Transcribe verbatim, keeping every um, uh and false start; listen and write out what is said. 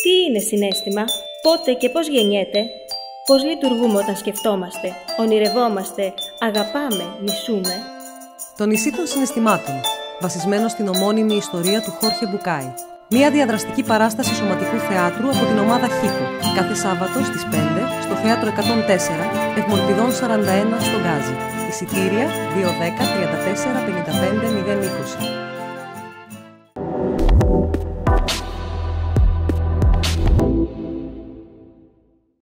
Τι είναι συναίσθημα, πότε και πώς γεννιέται, πώς λειτουργούμε όταν σκεφτόμαστε, ονειρευόμαστε, αγαπάμε, μισούμε. Το νησί των συναισθημάτων, βασισμένο στην ομώνυμη ιστορία του Χόρχε Μπουκάη. Μία διαδραστική παράσταση σωματικού θεάτρου από την ομάδα Χίπο, κάθε Σάββατο στις πέντε στο Θέατρο εκατόν τέσσερα, Ευμολπιδών σαράντα ένα στον Γκάζι. Εισιτήρια δύο δέκα τριάντα τέσσερα πενήντα πέντε μηδέν είκοσι.